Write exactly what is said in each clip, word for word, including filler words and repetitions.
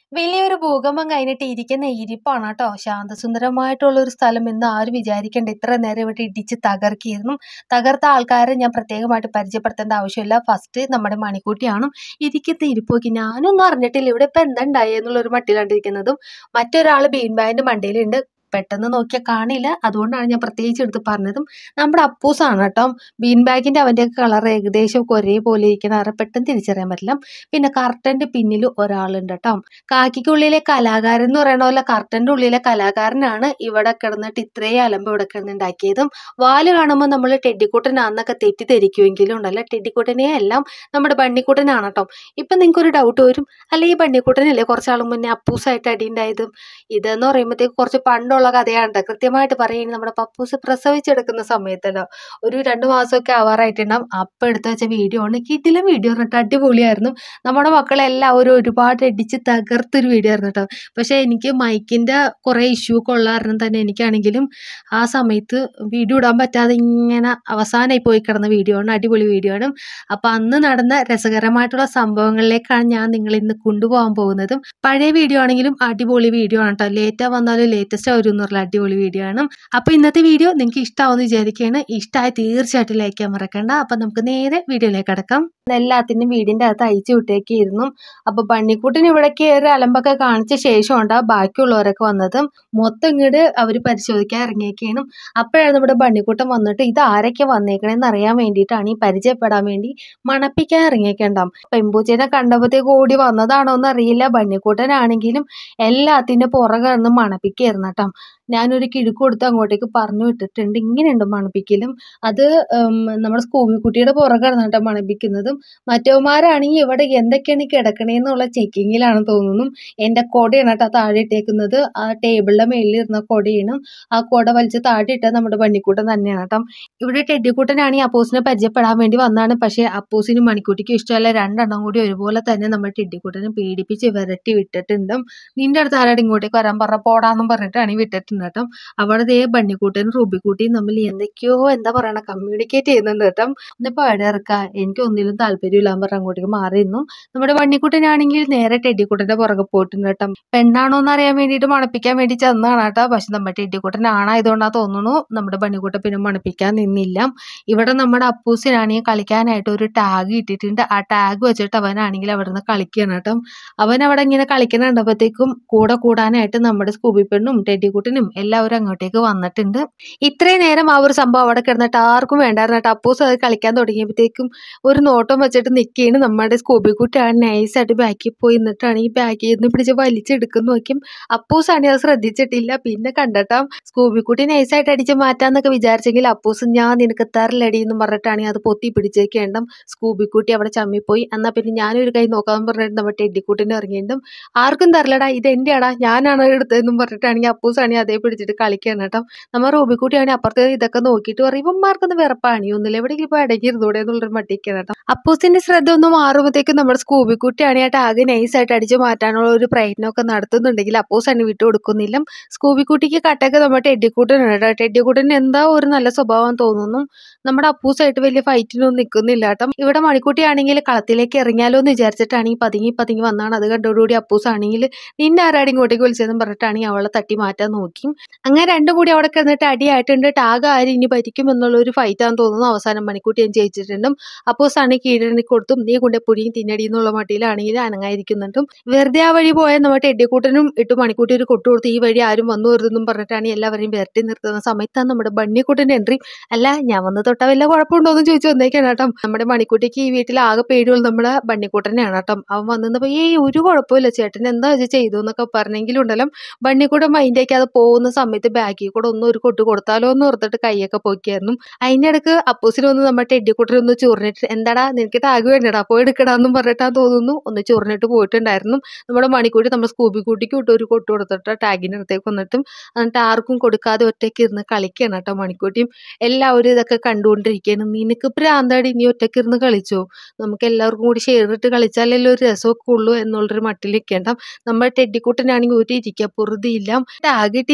വലിയൊരു ഭൂകമ്പം കഴിഞ്ഞിട്ട് ഇരിക്കുന്ന ഇരിപ്പാണ് കേട്ടോ. ശാന്തസുന്ദരമായിട്ടുള്ള ഒരു സ്ഥലം എന്ന് ആരും വിചാരിക്കേണ്ട. ഇത്ര നേരം ഇവിടെ ഇടിച്ച് തകർക്കിയിരുന്നു. തകർത്ത ആൾക്കാരെ ഞാൻ പ്രത്യേകമായിട്ട് പരിചയപ്പെടുത്തേണ്ട ആവശ്യമില്ല. ഫസ്റ്റ് നമ്മുടെ മണിക്കൂട്ടിയാണ്. ഇരിക്കുന്ന ഇരിപ്പോക്കി ഞാനൊന്നും അറിഞ്ഞിട്ടില്ല ഇവിടെ ഇപ്പം എന്താ ഉണ്ടായി എന്നുള്ളൊരു മട്ടിലാണ്ടിരിക്കുന്നതും. മറ്റൊരാൾ ബീൻ ബാഗിന്റെ മണ്ടയിലുണ്ട്. പെട്ടെന്ന് നോക്കിയാൽ കാണില്ല. അതുകൊണ്ടാണ് ഞാൻ പ്രത്യേകിച്ച് എടുത്ത് പറഞ്ഞതും. നമ്മുടെ അപ്പൂസാണ് കേട്ടോ. ബീൻ ബാഗിന്റെ അവൻ്റെയൊക്കെ കളർ ഏകദേശം ഒരേപോലെ ഇരിക്കണ കാരണം പെട്ടെന്ന് തിരിച്ചറിയാൻ പറ്റില്ല. പിന്നെ കർട്ടന്റെ പിന്നിൽ ഒരാളുണ്ട് കേട്ടോ. കാക്കിക്കുള്ളിലെ കലാകാരൻ എന്ന് പറയുന്ന പോലെ കർട്ടന്റെ ഉള്ളിലെ കലാകാരനാണ് ഇവിടെ കിടന്നിട്ട് ഇത്രയും അലമ്പ് ഇവിടെ കിടന്നുണ്ടാക്കിയതും. വാല് കാണുമ്പോൾ നമ്മൾ ടെഡിക്കുട്ടനാന്നൊക്കെ തെറ്റിദ്ധരിക്കുമെങ്കിലും ഉണ്ടല്ലോ, ടെഡിക്കുട്ടനെ എല്ലാം നമ്മുടെ ബണ്ണിക്കുട്ടനാണ് കേട്ടോ. ഇപ്പം നിങ്ങൾക്ക് ഒരു ഡൗട്ട് വരും, അല്ല ഈ ബണ്ണിക്കുട്ടനല്ലേ കുറച്ചാൾ മുന്നേ അപ്പൂസായിട്ട് അടി ഉണ്ടായതും. ഇതെന്ന് പറയുമ്പോഴത്തേക്ക് കുറച്ച് പണ്ടുള്ള കഥയാണ്. കൃത്യമായിട്ട് പറയുന്നത് നമ്മുടെ പപ്പൂസ് പ്രസവിച്ചെടുക്കുന്ന സമയത്തല്ലോ ഒരു രണ്ട് മാസമൊക്കെ ആവാറായിട്ടുണ്ടാവും. അപ്പം എടുത്ത് വെച്ച വീഡിയോ ആണ്. കിടിലം വീഡിയോ പറഞ്ഞിട്ട് അടിപൊളിയായിരുന്നു. നമ്മുടെ മക്കളെല്ലാവരും ഒരുപാട് അടിച്ച് തകർത്തൊരു വീഡിയോ ആയിരുന്നു കേട്ടോ. പക്ഷേ എനിക്ക് മൈക്കിൻ്റെ കുറേ ഇഷ്യൂ ഒക്കെ ഉള്ള കാരണം തന്നെ എനിക്കാണെങ്കിലും ആ സമയത്ത് വീഡിയോ ഇടാൻ പറ്റാതെ ഇങ്ങനെ അവസാനമായി പോയി കിടന്ന വീഡിയോ ആണ്. അടിപൊളി വീഡിയോ ആണ്. അപ്പം അന്ന് നടന്ന രസകരമായിട്ടുള്ള സംഭവങ്ങളിലേക്കാണ് ഞാൻ നിങ്ങളിന്ന് കൊണ്ടുപോകാൻ പോകുന്നതും. പഴയ വീഡിയോ ആണെങ്കിലും അടിപൊളി വീഡിയോ ആണ് കേട്ടോ. ലേറ്റാ വന്നാലും ലേറ്റസ്റ്റ് ആവും എന്ന് പറഞ്ഞാൽ അടിപൊളി വീഡിയോ ആണ്. അപ്പോൾ ഇന്നത്തെ വീഡിയോ നിങ്ങൾക്ക് ഇഷ്ടമാവുമെന്ന് വിചാരിക്കുകയാണ്. ഇഷ്ടമായി തീർച്ചയായിട്ടും ലൈക്ക് ചെയ്യാൻ മറക്കണ്ട. അപ്പം നമുക്ക് നേരെ വീഡിയോയിലേക്ക് കടക്കാം. എല്ലാത്തിനും വീടിൻ്റെ അകത്ത് അയച്ചു വിട്ടേക്കായിരുന്നു. അപ്പോൾ ബണ്ണിക്കുട്ടൻ ഇവിടേക്ക് ഒരു അലമ്പൊക്കെ കാണിച്ച ശേഷമുണ്ട് ബാക്കിയുള്ളവരൊക്കെ വന്നതും. മൊത്തം ഇങ്ങോട്ട് അവർ പരിശോധിക്കാൻ ഇറങ്ങിയൊക്കെയാണ്. അപ്പോഴാണ് നമ്മുടെ ബണ്ണിക്കുട്ടൻ വന്നിട്ട് ഇത് ആരൊക്കെ വന്നേക്കണേന്ന് അറിയാൻ വേണ്ടിയിട്ടാണ്, ഈ പരിചയപ്പെടാൻ വേണ്ടി മണപ്പിക്കാൻ ഇറങ്ങിയേക്കുണ്ടാവും. പെമ്പൂച്ചേനെ കണ്ടപ്പോഴത്തേക്ക് ഓടി വന്നതാണോ എന്ന് അറിയില്ല. ബണ്ണിക്കുട്ടനാണെങ്കിലും എല്ലാത്തിൻ്റെ പുറകെ നിന്ന് മണപ്പിക്കായിരുന്നു കേട്ടോ. ഞാനൊരു കിഴുക്ക് കൊടുത്ത് അങ്ങോട്ടേക്ക് പറഞ്ഞു വിട്ടിട്ടുണ്ട്. ഇങ്ങനെയുണ്ട് മണപ്പിക്കലും. അത് നമ്മുടെ സ്കൂബിക്കുട്ടിയുടെ പുറകെയാണ് കേട്ടോ മണപ്പിക്കുന്നതും. മറ്റവന്മാരാണെങ്കിൽ ഇവിടെ എന്തൊക്കെയാണ് കിടക്കണേന്നുള്ള ചെക്കിങ്ങിലാണ് തോന്നുന്നു. എൻ്റെ കൊടയാണ് കേട്ടോ താഴെ ഇട്ടേക്കുന്നത്. ആ ടേബിളിൻ്റെ മേലിലിരുന്ന കൊടയാണ്. ആ കൊട വലിച്ച് താഴെ ഇട്ടത് നമ്മുടെ ബണ്ണിക്കൂട്ടൻ തന്നെയാണ് കേട്ടോ. ഇവിടെ ടെഡിക്കൂട്ടനാണെങ്കിൽ അപ്പൂസിനെ പരിചയപ്പെടാൻ വേണ്ടി വന്നതാണ്. പക്ഷേ അപ്പൂസിനും മണിക്കൂട്ടിക്കും ഇഷ്ടമല്ല. രണ്ടെണ്ണം കൂടി ഒരുപോലെ തന്നെ നമ്മുടെ ടെഡിക്കൂട്ടനെ പേടിപ്പിച്ച് വിരട്ടി വിട്ടിട്ടുണ്ട്. നിന്റെ അടുത്ത് ആരാട് ഇങ്ങോട്ടേക്ക് വരാൻ പറഞ്ഞ പോടാന്നും പറഞ്ഞിട്ടാണ് വിട്ടിട്ടുണ്ട് കേട്ടോ. അവിടെ ദേ ബണ്ണിക്കൂട്ടനും റൂബിക്കൂട്ടിയും തമ്മിൽ എന്തൊക്കെയോ എന്താ പറയണ കമ്മ്യൂണിക്കേറ്റ് ചെയ്യുന്നുണ്ട് കേട്ടോ. എന്നിപ്പോൾ അവിടെ ഇറക്കാം എനിക്ക് ഒന്നിലും താല്പര്യമില്ലാന്ന് പറഞ്ഞ അങ്ങോട്ടേക്ക് മാറിയിരുന്നു. നമ്മുടെ ബണ്ണിക്കൂട്ടനാണെങ്കിൽ നേരെ ടെഡിക്കൂട്ടന്റെ പുറകെ പോയിട്ടുണ്ട് കേട്ടോ. പെണ്ണാണോ എന്ന് അറിയാൻ വേണ്ടിയിട്ട് മണപ്പിക്കാൻ വേണ്ടി ചെന്നതാണ് കേട്ടോ. പക്ഷെ നമ്മുടെ ടെഡിക്കൂട്ടൻ ആണായതുകൊണ്ടാ തോന്നുന്നു നമ്മുടെ ബണ്ണിക്കൂട്ടൻ പിന്നെ മണപ്പിക്കാൻ നിന്നില്ല. ഇവിടെ നമ്മുടെ അപ്പൂസിനാണെങ്കിൽ കളിക്കാനായിട്ട് ഒരു ടാഗ് ഇട്ടിട്ടുണ്ട്. ആ ടാഗ് വെച്ചിട്ട് അവനാണെങ്കിൽ അവിടെ നിന്ന് കളിക്കണം കേട്ടോ. അവൻ അവിടെ ഇങ്ങനെ കളിക്കണ കണ്ടപ്പോഴത്തേക്കും കൂടെ കൂടാനായിട്ട് നമ്മുടെ സ്കൂബി പെണ്ണും ടെഡിക്കൂട്ടനും എല്ലാവരും അങ്ങോട്ടേക്ക് വന്നിട്ടുണ്ട്. ഇത്രയും നേരം ആ ഒരു സംഭവം അവിടെ കിടന്നിട്ട് ആർക്കും വേണ്ടായിരുന്നു കേട്ടോ. അപ്പൂസ് അത് കളിക്കാൻ തുടങ്ങിയപ്പോഴത്തേക്കും ഒരു നോട്ടം വെച്ചിട്ട് നിൽക്കുകയാണ്. നമ്മുടെ സ്കൂബിക്കുട്ടിയാണ് നൈസായിട്ട് ബാക്കിൽ പോയി നിന്നിട്ടാണ് ഈ ബാഗിൽ നിന്ന് പിടിച്ച് വലിച്ചെടുക്കുന്ന നോക്കിയും അപ്പൂസാണെങ്കിൽ അത് ശ്രദ്ധിച്ചിട്ടില്ല. പിന്നെ കണ്ടട്ടാ സ്കൂബിക്കുട്ടി നൈസായിട്ട് അടിച്ച് മാറ്റാന്നൊക്കെ വിചാരിച്ചെങ്കിൽ അപ്പൂസ് ഞാൻ നിനക്ക് തരലടി എന്ന് പറഞ്ഞിട്ടാണെങ്കിൽ അത് പൊത്തി പിടിച്ചേക്കേണ്ടും. സ്കൂബിക്കുട്ടി അവിടെ ചമ്മിപ്പോയി. എന്നാൽ പിന്നെ ഞാനൊരു കൈ നോക്കാൻ പറഞ്ഞിട്ട് നമ്മുടെ ടെഡിക്കൂട്ടിനെ ഇറങ്ങിയിട്ടും ആർക്കും തരലടാ ഇത് എൻ്റെ ആടാ ഞാനാണ് എടുത്തതെന്നും പറഞ്ഞിട്ടാണെങ്കിൽ അപ്പൂസാണെങ്കിൽ അതേ പിടിച്ചിട്ട് കളിക്കണം കേട്ടോ. നമ്മൾ റൂബിക്കുട്ടിയാണെങ്കിൽ അപ്പുറത്തെ ഇതൊക്കെ നോക്കിയിട്ട് പറയും ഇവന്മാർക്കൊന്നും വേറെ പണിയൊന്നുമില്ല എവിടെയെങ്കിലും ഇപ്പോൾ അടങ്ങിയിരുന്നൂടെ എന്നുള്ളൊരു മട്ടിക്കണം കേട്ടോ. അപ്പൂസിന്റെ ശ്രദ്ധ ഒന്ന് മാറുമ്പോഴത്തേക്കും നമ്മുടെ സ്കൂബിക്കുട്ടിയാണെങ്കിൽ ആകെ നൈസായിട്ട് അടിച്ച് മാറ്റാനുള്ള ഒരു പ്രയത്നമൊക്കെ നടത്തുന്നുണ്ടെങ്കിൽ അപ്പൂസാണ് വിട്ടു കൊടുക്കുന്നില്ല. സ്കൂബിക്കുട്ടിക്ക് കട്ടൊക്കെ നമ്മുടെ ടെഡിക്കൂട്ടനാണ് കേട്ടോ. ടെഡിക്കൂട്ടന് എന്താ ഒരു നല്ല സ്വഭാവം തോന്നുന്നു. നമ്മുടെ അപ്പൂസായിട്ട് വലിയ ഫൈറ്റിനൊന്നും നിൽക്കുന്നില്ല കേട്ടോ. ഇവിടെ മണിക്കുട്ടിയാണെങ്കിൽ കളത്തിലേക്ക് ഇറങ്ങിയാലോ എന്ന് വിചാരിച്ചിട്ടാണെങ്കിൽ പതുങ്ങി പതുങ്ങി വന്നാണ്. അത് കണ്ടോടുകൂടി അപ്പൂസാണെങ്കിൽ നിന്നെ ആരാടി ഇങ്ങോട്ടേക്ക് വിളിച്ചതെന്ന് പറഞ്ഞിട്ടാണെങ്കിൽ അവളെ തട്ടി മാറ്റാൻ നോക്കി. അങ്ങനെ രണ്ടും കൂടി അവിടെ കിടന്നിട്ട് അടിയായിട്ടുണ്ട്. ടാഗ് ആര് ഇനി ഭരിക്കും എന്നുള്ള ഒരു ഫൈറ്റാന്ന് തോന്നുന്നു. അവസാനം മണിക്കൂട്ടി ഞാൻ ജയിച്ചിട്ടുണ്ടും. അപ്പൂസാണ് കീഴണി കൊടുത്തും നീ കൊണ്ട് പൊടിയും തിന്നടി എന്നുള്ള മട്ടിയിലാണെങ്കിൽ അനങ്ങായിരിക്കുന്നുണ്ടും. വെറുതെ ആ വഴി പോയാൽ നമ്മുടെ ടെഡിക്കൂട്ടനും ഇട്ട് മണിക്കൂട്ടി ഒരു കൊട്ടു കൊടുത്ത് ഈ വഴി ആരും വന്നു വരുതെന്നും പറഞ്ഞിട്ടാണ് എല്ലാവരെയും വിരട്ടി നിർത്തുന്ന സമയത്താണ് നമ്മുടെ ബണ്ണിക്കൂട്ടൻ്റെ എൻട്രി. അല്ല ഞാൻ വന്ന് തൊട്ടാ വല്ല കുഴപ്പമുണ്ടോ എന്ന് ചോദിച്ചു വന്നേക്കാണ് കേട്ടോ. നമ്മുടെ മണിക്കൂട്ടിക്ക് ഈ വീട്ടിൽ ആകെ പേടിയുള്ള നമ്മുടെ ബണ്ണിക്കൂട്ടനെയാണ് കേട്ടോ. അവൻ വന്നപ്പോൾ ഏയ് ഒരു കുഴപ്പമില്ല ചേട്ടൻ എന്താ ഇത് ചെയ്തു എന്നൊക്കെ പറഞ്ഞെങ്കിലും ഉണ്ടല്ലോ ബണ്ണിക്കൂട്ടൻ മൈൻഡേക്ക് അത് പോകുന്ന സമയത്ത് ബാഗിൽ കൂടെ ഒന്നും ഒരു കൊട്ട് കൊടുത്താലോ എന്ന് ഓർത്തിട്ട് കൈയൊക്കെ പോക്കിയായിരുന്നു. അതിൻ്റെ ഇടയ്ക്ക് അപ്പൂസിന് വന്ന് നമ്മുടെ ടെഡിക്കൂട്ടനെ ഒന്ന് ചൊറിഞ്ഞിട്ട് എന്താടാ നിനക്ക് ടാഗ് വേണ്ടടാ പോയി എടുക്കടാന്നും പറഞ്ഞിട്ടാന്ന് തോന്നുന്നു ഒന്ന് ചൊറിഞ്ഞിട്ട് പോയിട്ടുണ്ടായിരുന്നു. നമ്മുടെ മണിക്കൂട്ടി നമ്മുടെ സ്കൂബിക്കുട്ടിക്ക് വിട്ട് ഒരു കൊട്ട് കൊടുത്തിട്ട് ടാഗിൻ്റെ അടുത്തേക്ക് വന്നിട്ടും എന്നിട്ട് ആർക്കും കൊടുക്കാതെ ഒറ്റയ്ക്ക് ഇരുന്ന് കളിക്കണം കേട്ടോ. മണിക്കൂട്ടിയും എല്ലാവരും ഇതൊക്കെ കണ്ടുകൊണ്ടിരിക്കുകയാണ്. നിനക്ക് പ്രാന്താടി നീ ഒറ്റയ്ക്ക് ഇരുന്ന് കളിച്ചോ, നമുക്ക് എല്ലാവർക്കും കൂടി ഷെയർ ഇട്ട് കളിച്ചാലല്ലേ ഒരു രസമൊക്കെ ഉള്ളൂ എന്നുള്ളൊരു മട്ടിലിരിക്കേണ്ട. നമ്മുടെ ടെഡിക്കൂട്ടനാണെങ്കിൽ ഒരു ഇരിക്കുക പൊറുതിയില്ല. ടാഗിട്ടി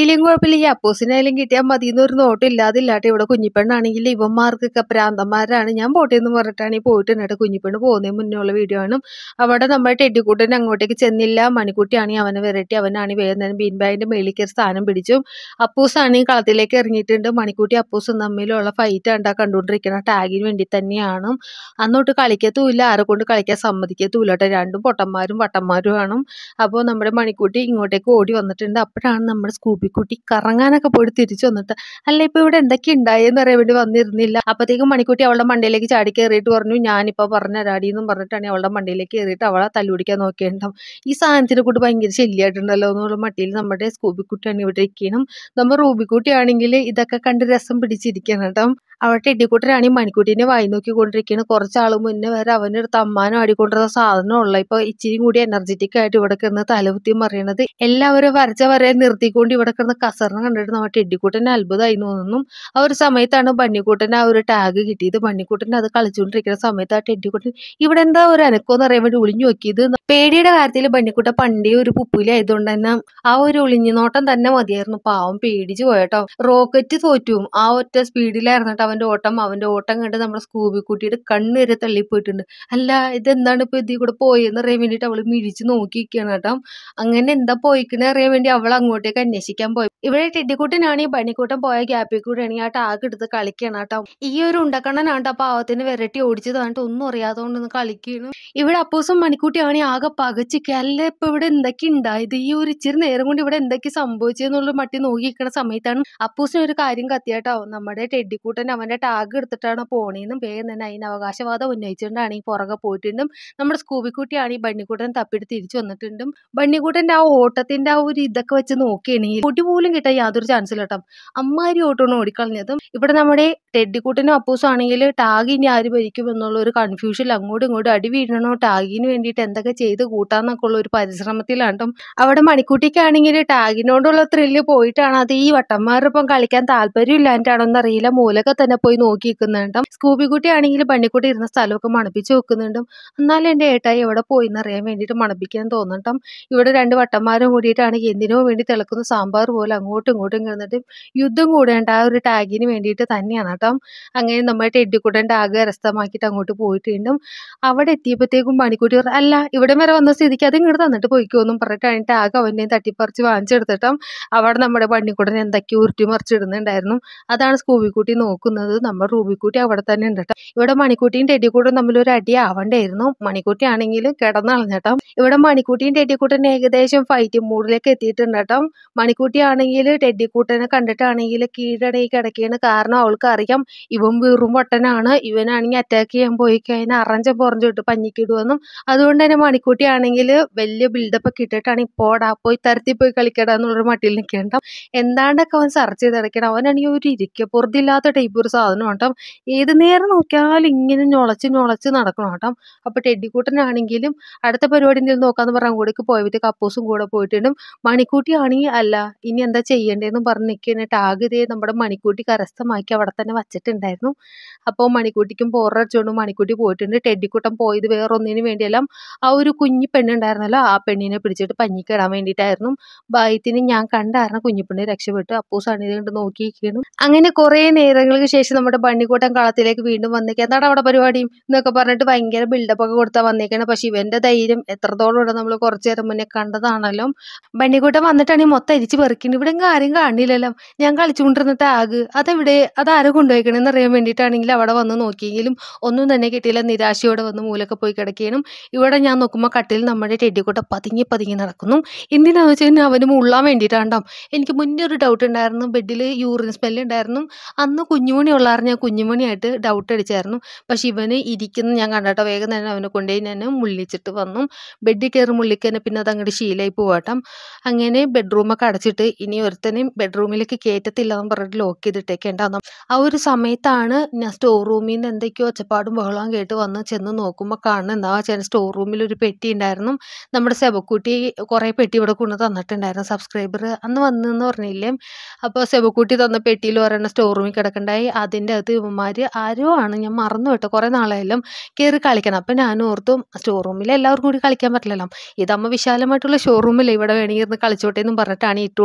കിട്ടിയില്ലെങ്കിൽ കുഴപ്പമില്ല, ഈ അപ്പൂസിനായാലും കിട്ടിയാൽ മതി എന്നൊരു നോട്ടം ഇല്ലാതില്ലാട്ടെ. ഇവിടെ കുഞ്ഞിപ്പെണ്ണാണെങ്കിൽ ഇവന്മാർക്കൊക്കെ പ്രാന്തന്മാരാണ്. ഞാൻ പോട്ടെ എന്ന് പറഞ്ഞിട്ടാണ് ഈ പോയിട്ടുണ്ട്. കുഞ്ഞിപ്പെണ്ണ് പോകുന്നതിന് മുന്നേ ഉള്ള വീഡിയോ ആണ്. അവിടെ നമ്മുടെ ടെഡിക്കുട്ടൻ അങ്ങോട്ടേക്ക് ചെന്നില്ല. മണിക്കുട്ടിയാണെങ്കിൽ അവനെ വിരട്ടി. അവനാണെങ്കിൽ വേഗം തന്നെ ബീൻ ബാഗിന്റെ മേളിലേക്ക് ഒരു സ്ഥാനം പിടിച്ചു. അപ്പൂസാണെങ്കിൽ കളത്തിലേക്ക് ഇറങ്ങിയിട്ടുണ്ട്. മണിക്കുട്ടി അപ്പൂസും തമ്മിലുള്ള ഫൈറ്റ് കണ്ടാ കണ്ടുകൊണ്ടിരിക്കുന്ന ടാഗിന് വേണ്ടി തന്നെയാണ്. അന്നോട്ട് കളിക്കത്തുമില്ല, ആരെ കൊണ്ട് കളിക്കാൻ സമ്മതിക്കത്തുമില്ല കേട്ടോ. രണ്ടും പൊട്ടന്മാരും വട്ടന്മാരും ആണ്. അപ്പോൾ നമ്മുടെ മണിക്കുട്ടി ഇങ്ങോട്ടേക്ക് ഓടി വന്നിട്ടുണ്ട്. അപ്പോഴാണ് നമ്മുടെ സ്കൂബിക്കുട്ടി കറങ്ങാനൊക്കെ പോയിട്ട് തിരിച്ചു വന്നിട്ട്, അല്ല ഇപ്പൊ ഇവിടെ എന്തൊക്കെ ഉണ്ടായെന്ന് അറിയാൻ വേണ്ടി വന്നിരുന്നില്ല. അപ്പോഴത്തേക്കും മണിക്കുട്ടി അവളുടെ മണ്ടയിലേക്ക് ചാടി കയറിയിട്ട് പറഞ്ഞു, ഞാനിപ്പോൾ പറഞ്ഞ രാടി എന്നും പറഞ്ഞിട്ടാണ് അവളുടെ മണ്ടയിലേക്ക് കയറിയിട്ട് അവളെ തല്ലുപിടിക്കാൻ നോക്കിയിട്ടുണ്ടാവും. ഈ സാധനത്തിനെ കൊണ്ട് ഭയങ്കര ശല്യമായിട്ടുണ്ടല്ലോ എന്നുള്ള മട്ടിയിൽ നമ്മുടെ സ്കൂബിക്കുട്ടിയാണ് ഇവിടെ ഇരിക്കണം. നമ്മൾ റൂബിക്കുട്ടിയാണെങ്കിൽ ഇതൊക്കെ കണ്ട് രസം പിടിച്ചിരിക്കണം കേട്ടോ. അവിടെ ടെഡിക്കുട്ടനാണെങ്കിൽ മണിക്കുട്ടീനെ വായി നോക്കിക്കൊണ്ടിരിക്കുകയാണ്. കുറച്ചാൾ മുന്നേ വരെ അവനെടുത്ത് അമ്മാനും ആടിക്കൊണ്ടിരുന്ന സാധനമുള്ള ഇപ്പൊ ഇച്ചിരി കൂടി എനർജറ്റിക് ആയിട്ട് ഇവിടെ കിടന്ന് തലകുത്തി മറിയണത്. എല്ലാവരും വരച്ച വരെ നിർത്തിക്കൊണ്ട് ഇവിടെ കിടന്ന് കസറിനെ കണ്ടിട്ട് നമ്മുടെ ടെഡിക്കുട്ടനെ അത്ഭുതമായി തോന്നുന്നു. ആ ഒരു സമയത്താണ് ബണ്ണിക്കുട്ടന് ആ ഒരു ടാഗ് കിട്ടിയത്. ബണ്ണിക്കുട്ടൻ അത് കളിച്ചുകൊണ്ടിരിക്കുന്ന സമയത്ത് ആ ടെഡിക്കുട്ടൻ ഇവിടെ എന്താ ഒരു അനക്കോന്ന് അറിയാൻ വേണ്ടി ഒളിഞ്ഞു നോക്കിയത്. പേടിയുടെ കാര്യത്തിൽ ബണ്ണിക്കുട്ട പണ്ടേ ഒരു പുപ്പിലായതുകൊണ്ട് തന്നെ ആ ഒരു ഒളിഞ്ഞു നോട്ടം തന്നെ മതിയായിരുന്നു. പാവം പേടിച്ചു പോയട്ടോ. റോക്കറ്റ് തോറ്റും ആ ഒറ്റ സ്പീഡിലായിരുന്നിട്ട് അവന്റെ ഓട്ടം. അവന്റെ ഓട്ടം കണ്ട് നമ്മുടെ സ്കൂബിക്കുട്ടിയുടെ കണ്ണ് വരെ തള്ളിപ്പോയിട്ടുണ്ട്. അല്ല ഇതെന്താണ് ഇപ്പൊ ഇതിൽ കൂടെ പോയെന്ന് അറിയാൻ വേണ്ടിയിട്ട് അവള് മിഴിച്ച് നോക്കിയിരിക്കുകയാണ് കേട്ടോ. അങ്ങനെ എന്താ പോയിക്കണേ അറിയാൻ വേണ്ടി അവൾ അങ്ങോട്ടേക്ക് അന്വേഷിക്കാൻ പോയി. ഇവിടെ ടെഡിക്കുട്ടനാണെങ്കിൽ ബണ്ണിക്കുട്ടൻ പോയ ഗ്യാപ്പിൽ കൂടെ ആണെങ്കിൽ ആ ടാഗ് എടുത്ത് കളിക്കണം കേട്ടോ. ഈ ഒരു ഉണ്ടക്കണ്ണനാണ് ആ പാവത്തിന് വിരട്ടി ഓടിച്ചത് കണ്ടിട്ട് ഒന്നും അറിയാത്തോണ്ടൊന്ന് കളിക്കുന്നു. ഇവിടെ അപ്പൂസും മണിക്കുട്ടിയാണെങ്കിൽ ആകെ പകച്ചിക്ക. അല്ല ഇപ്പൊ ഇവിടെ എന്തൊക്കെ ഉണ്ടായത്, ഈ ഒരു ഇച്ചിരി നേരം കൊണ്ട് ഇവിടെ എന്തൊക്കെ സംഭവിച്ചെന്നുള്ള മട്ടി നോക്കിയിരിക്കുന്ന സമയത്താണ് അപ്പൂസിന് ഒരു കാര്യം കത്തിയാട്ടോ. നമ്മുടെ ടെഡിക്കുട്ടൻ അവന്റെ ടാഗ് എടുത്തിട്ടാണ് പോണേന്നും വേഗം തന്നെ അതിന് അവകാശവാദം ഉന്നയിച്ചുകൊണ്ടാണ് ഈ പുറകെ പോയിട്ടുണ്ടും. നമ്മുടെ സ്കൂബിക്കുട്ടിയാണ് ഈ ബണ്ണിക്കുട്ടൻ തപ്പിട്ട് തിരിച്ചു വന്നിട്ടുണ്ടും. ബണ്ണിക്കുട്ടന്റെ ആ ഓട്ടത്തിന്റെ ആ ഒരു ഇതൊക്കെ വെച്ച് നോക്കിയാണെങ്കിൽ പൊടി പോലും കിട്ടാൻ യാതൊരു ചാൻസ് ഇല്ല കേട്ടോ. അമ്മാരി ഓട്ടമാണ് ഓടിക്കളഞ്ഞതും. ഇവിടെ നമ്മുടെ ടെഡിക്കുട്ടനും അപ്പൂസും ആണെങ്കിൽ ടാഗ് ഇനി ആര് ഭരിക്കും എന്നുള്ള ഒരു കൺഫ്യൂഷൻ അങ്ങോട്ടും ഇങ്ങോട്ടും അടി വീഴണോ ടാഗിന് വേണ്ടിയിട്ട് എന്തൊക്കെ ചെയ്ത് കൂട്ടാന്നൊക്കെ ഉള്ള ഒരു പരിശ്രമത്തിലാണ്. അവിടെ മണിക്കുട്ടിക്കാണെങ്കിൽ ടാഗിനോടുള്ള ത്രില്ല് പോയിട്ടാണ് അത് ഈ വട്ടന്മാരൊപ്പം കളിക്കാൻ താല്പര്യം ഇല്ലാണ്ടാണോന്ന് അറിയില്ല. മൂലൊക്കെ തന്നെ പോയി നോക്കി നിൽക്കുന്നുണ്ട്. സ്കൂബിക്കുട്ടി ആണെങ്കിൽ ബണ്ണിക്കുട്ടി ഇരുന്ന സ്ഥലമൊക്കെ മണപ്പിച്ച് നോക്കുന്നുണ്ട്. എന്നാലും എന്റെ ഏട്ടായി എവിടെ പോയിന്ന് അറിയാൻ വേണ്ടിയിട്ട് മണപ്പിക്കാൻ തോന്നട്ടോ. ഇവിടെ രണ്ട് വട്ടന്മാരും കൂടിയിട്ടാണ് എന്തിനോ വേണ്ടി തിളക്കുന്ന സാമ്പാർ പോലെ അങ്ങോട്ടും ഇങ്ങോട്ടും കിടന്നിട്ട് യുദ്ധം കൂടേണ്ട ആ ഒരു ടാഗിന് വേണ്ടിയിട്ട് തന്നെയാണ് കേട്ടോ. അങ്ങനെ നമ്മുടെ ടെഡിക്കുട്ടൻ ടാഗ് കരസ്ഥമാക്കിയിട്ട് അങ്ങോട്ട് പോയിട്ടുണ്ടും. അവിടെ എത്തിയപ്പോഴത്തേക്കും മണിക്കുട്ടി പറഞ്ഞു, അല്ല ഇവിടെ വരെ വന്ന സ്ഥിതിക്ക് അത് ഇങ്ങോട്ട് തന്നിട്ട് പോയിക്കോന്നും പറഞ്ഞിട്ടാണ് ടാഗ് അവനെ തട്ടിപ്പറിച്ച് വാങ്ങിച്ചെടുത്തിട്ടോ. അവിടെ നമ്മുടെ ബണ്ണിക്കുട്ടൻ എന്തൊക്കെയോ ഉരുട്ടി മറിച്ചിടുന്നുണ്ടായിരുന്നു. അതാണ് സ്കൂബിക്കുട്ടി നോക്കുന്നത്. നമ്മുടെ റൂബിക്കുട്ടി അവിടെ തന്നെ ഉണ്ട് കേട്ടോ. ഇവിടെ മണിക്കുട്ടിയും ടെഡിക്കുട്ടനും തമ്മിൽ ഒരു അടി ആവണ്ടായിരുന്നു. മണിക്കുട്ടി ആണെങ്കിൽ കിടന്നളഞ്ഞട്ടോ. ഇവിടെ മണിക്കുട്ടിയും ടെഡിക്കുട്ടനും ഏകദേശം ഫൈറ്റ് മൂഡിലേക്ക് എത്തിയിട്ടുണ്ട് കേട്ടോ. മണിക്കുട്ടി ആണെങ്കിൽ ടെഡിക്കുട്ടനെ കണ്ടിട്ടാണെങ്കിൽ കീഴടങ്ങി കിടക്കുകയാണ്. കാരണം അവൾക്ക് അറിയാം ഇവൻ വെറും വട്ടനാണ്, ഇവനാണെങ്കിൽ അറ്റാക്ക് ചെയ്യാൻ പോയി കഴിഞ്ഞാൽ അറഞ്ച പൊറഞ്ചിട്ട് പഞ്ഞിക്കിടുവെന്നും. അതുകൊണ്ട് തന്നെ മണിക്കുട്ടി ആണെങ്കിൽ വലിയ ബിൽഡപ്പ് ഒക്കെ ഇട്ടിട്ടാണ് ഇപ്പോടാ പോയി തരത്തിൽ പോയി കളിക്കടാന്നുള്ളൊരു മട്ടിൽ നിൽക്കേണ്ട. എന്താണ്ടൊക്കെ അവൻ സെർച്ച് ചെയ്ത് കിടക്കണം. അവനാണെങ്കിൽ ഒരു ഇരിക്ക പൊറുതില്ലാത്ത ടൈപ്പ് ഒരു സാധനം കേട്ടോ. ഏത് നേരം നോക്കിയാലും ഇങ്ങനെ ഞൊളച്ച് ഞൊളച്ച് നടക്കണം കേട്ടോ. അപ്പൊ ടെഡിക്കുട്ടനാണെങ്കിലും അടുത്ത പരിപാടി എന്തെങ്കിലും നോക്കാന്ന് പറഞ്ഞ അങ്ങോട്ടേക്ക് പോയപ്പോഴത്തെ കപ്പൂസും കൂടെ പോയിട്ടുണ്ടും. മണിക്കുട്ടി ആണെങ്കിൽ അല്ല ഇനി എന്താ ചെയ്യേണ്ടതെന്ന് പറഞ്ഞ് നിൽക്കുന്ന ടാഗ് ഇതേ നമ്മുടെ മണിക്കുട്ടി കരസ്ഥമാക്കി അവിടെ തന്നെ വച്ചിട്ടുണ്ടായിരുന്നു. അപ്പോൾ മണിക്കുട്ടിക്കും പോറടിച്ചുകൊണ്ട് മണിക്കുട്ടി പോയിട്ടുണ്ട്. ടെഡിക്കുട്ടൻ പോയത് വേറൊന്നിനു വേണ്ടിയല്ല, ആ ഒരു കുഞ്ഞി പെണ്ണുണ്ടായിരുന്നല്ലോ ആ പെണ്ണിനെ പിടിച്ചിട്ട് പഞ്ഞിക്കിടാൻ വേണ്ടിയിട്ടായിരുന്നു. ഭാഗ്യത്തിന് ഞാൻ കണ്ടായിരുന്നു കുഞ്ഞിപ്പെണ്ണ് രക്ഷപ്പെട്ടു. അപ്പൂസാണ് ഇത് കണ്ട് നോക്കിയിരിക്കുന്നു. അങ്ങനെ കുറെ നേരങ്ങൾക്ക് ശേഷം നമ്മുടെ ബണ്ണിക്കുട്ടൻ കളത്തിലേക്ക് വീണ്ടും വന്നേക്കാം. എന്താണ് അവിടെ പരിപാടിയും എന്നൊക്കെ പറഞ്ഞിട്ട് ഭയങ്കര ബിൽഡപ്പ് ഒക്കെ കൊടുത്താൽ വന്നേക്കണം. പക്ഷെ ഇവന്റെ ധൈര്യം എത്രത്തോളം ഉണ്ട് നമ്മൾ കുറച്ചു നേരം മുന്നേ കണ്ടതാണല്ലോ. ബണ്ണിക്കുട്ടൻ വന്നിട്ടാണെങ്കിൽ മൊത്തം അരിച്ച് പെറുക്കിണ്ട്. ഇവിടെ ആരും കാണില്ലല്ലോ. ഞാൻ കളിച്ചുകൊണ്ടിരുന്ന ടാഗ് അതെവിടെ, അതാരും കൊണ്ടുപോയിക്കണെന്ന് അറിയാൻ വേണ്ടിയിട്ടാണെങ്കിൽ അവിടെ വന്ന് നോക്കിയെങ്കിലും ഒന്നും തന്നെ കിട്ടിയില്ല. നിരാശയോടെ വന്ന് മൂലൊക്കെ പോയി കിടക്കുകയും. ഇവിടെ ഞാൻ നോക്കുമ്പോൾ കട്ടിൽ നമ്മുടെ ടെഡിക്കുട്ടൻ പതുങ്ങി പതുങ്ങി നടക്കുന്നു. എന്തിനാന്ന് വെച്ച് കഴിഞ്ഞാൽ അവന് മുള്ളാൻ വേണ്ടിയിട്ടാണ്ടാവും. എനിക്ക് മുന്നേ ഒരു ഡൗട്ട് ഉണ്ടായിരുന്നു, ബെഡിൽ യൂറിൻ സ്മെല്ല് ഉണ്ടായിരുന്നു. അന്ന് കുഞ്ഞുമണി ഉള്ളായിരുന്നു, ഞാൻ കുഞ്ഞുമണിയായിട്ട് ഡൗട്ട് അടിച്ചായിരുന്നു. പക്ഷെ ഇവന് ഇരിക്കുന്ന ഞാൻ കണ്ടട്ടോ. വേഗം തന്നെ അവനെ കൊണ്ടുപോയി ഞാൻ മുള്ളിച്ചിട്ട് വന്നു. ബെഡിൽ കയറി മുള്ളിക്കന്നെ പിന്നെ അത് അങ്ങോട്ട് ശീലമായി പോവാട്ടോ. അങ്ങനെ ബെഡ്റൂമൊക്കെ അടച്ചിട്ട് ഇനി ഒരുത്തനെയും ബെഡ്റൂമിലേക്ക് കയറ്റത്തില്ല എന്ന് പറഞ്ഞിട്ട് ലോക്ക് ചെയ്തിട്ടേക്കേണ്ടാവും. ആ ഒരു സമയത്താണ് ഞാൻ സ്റ്റോർ റൂമിൽ നിന്ന് എന്തൊക്കെയോ ഒച്ചപ്പാടും ബഹളവും കേട്ട് വന്ന് ചെന്ന് നോക്കുമ്പോൾ കാണുന്നത് എന്താ വെച്ചാൽ സ്റ്റോർ റൂമിൽ ഒരു പെട്ടി ഉണ്ടായിരുന്നു. നമ്മുടെ സെബക്കുട്ടി കുറേ പെട്ടി ഇവിടെ കൊണ്ട് തന്നിട്ടുണ്ടായിരുന്നു. സബ്സ്ക്രൈബർ അന്ന് വന്നെന്ന് പറഞ്ഞില്ലേ. അപ്പോൾ സെബക്കുട്ടി തന്ന പെട്ടിയിൽ ഒരെണ്ണം സ്റ്റോർ റൂമിൽ കിടക്കണ്ടായി. അതിൻ്റെ അകത്ത് ഇവന്മാർ ആരോ ആണ്, ഞാൻ മറന്നു കേട്ടോ, കുറേ നാളായാലും കയറി കളിക്കണം. അപ്പം ഞാൻ ഓർത്തും സ്റ്റോർ റൂമിൽ എല്ലാവർക്കും കൂടി കളിക്കാൻ പറ്റില്ലല്ലോ, ഇതമ്മ വിശാലമായിട്ടുള്ള ഷോറൂമില്ല, ഇവിടെ വേണമെങ്കിൽ ഇരുന്ന് കളിച്ചോട്ടെ എന്നും പറഞ്ഞിട്ടാണ് ഇട്ട്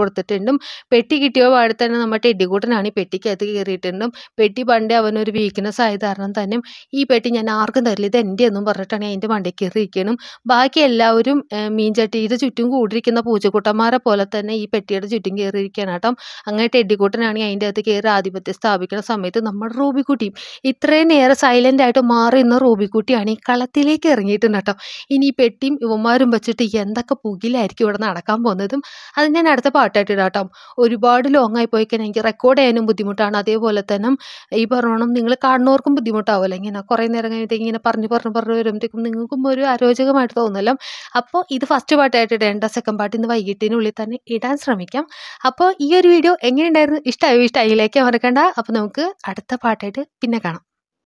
കൊടുത്തിട്ടുണ്ടും. പെട്ടി കിട്ടിയ പാടെ തന്നെ നമ്മുടെ ടെഡിക്കുട്ടനാണ് ഈ പെട്ടിക്കകത്ത് കയറിയിട്ടുണ്ടും. പെട്ടി പണ്ടേ അവനൊരു വീക്ക്നെസ് ആയത് കാരണം തന്നെ ഈ പെട്ടി ഞാൻ ആർക്കും തരില്ല, ഇത് എൻ്റെ എന്നും പറഞ്ഞിട്ടാണ് അതിൻ്റെ മണ്ടയിൽ കയറിയിരിക്കണം. ബാക്കി എല്ലാവരും മീൻചട്ടിയുടെ ചുറ്റും കൂടിയിരിക്കുന്ന പൂച്ചക്കുട്ടന്മാരെ പോലെ തന്നെ ഈ പെട്ടിയുടെ ചുറ്റും കയറിയിരിക്കുകയാണ് കേട്ടോ. അങ്ങനെ ടെഡിക്കുട്ടനാണെങ്കിൽ അതിൻ്റെ അകത്ത് കയറി ആധിപത്യം സ്ഥാപിക്കുന്ന സമയത്ത് നമ്മുടെ റൂബിക്കുട്ടിയും ഇത്രയും നേരം സൈലൻ്റ് ആയിട്ട് മാറി നിന്ന റൂബിക്കുട്ടിയാണ് ഈ കളത്തിലേക്ക് ഇറങ്ങിയിട്ടുണ്ട് കേട്ടോ. ഇനി ഈ പെട്ടിയും ഇവന്മാരും വെച്ചിട്ട് എന്തൊക്കെ പുകിലായിരിക്കും ഇവിടെ നടക്കാൻ പോകുന്നതും അത് ഞാൻ അടുത്ത പാട്ടായിട്ട് ഇടാം കേട്ടോ. ഒരുപാട് ലോങ് ആയി പോയി കഴിഞ്ഞാൽ എനിക്ക് റെക്കോർഡ് ചെയ്യാനും ബുദ്ധിമുട്ടാണ്. അതേപോലെ തന്നെ ഈ പറഞ്ഞോണം നിങ്ങൾ കാണുന്നവർക്കും ബുദ്ധിമുട്ടാവുമല്ലോ, ഇങ്ങനെ കുറേ നേരം കഴിഞ്ഞിട്ട് ഇങ്ങനെ പറഞ്ഞു പറഞ്ഞു പറഞ്ഞു വരുമ്പോഴത്തേക്കും നിങ്ങൾക്കും ഒരു അരോചകമായിട്ട് തോന്നുമല്ലോ. അപ്പോൾ ഇത് ഫസ്റ്റ് പാട്ടായിട്ട് ഇടേണ്ട, സെക്കൻഡ് പാട്ട് ഇന്ന് വൈകിട്ടിനുള്ളിൽ തന്നെ ഇടാൻ ശ്രമിക്കാം. അപ്പോൾ ഈ ഒരു വീഡിയോ എങ്ങനെയുണ്ടായിരുന്നു, ഇഷ്ടമായോ? ഇഷ്ടമായില്ലേക്ക് മറക്കണ്ട. അപ്പോൾ നമുക്ക് അടുത്ത പാട്ടായിട്ട് പിന്നെ കാണാം.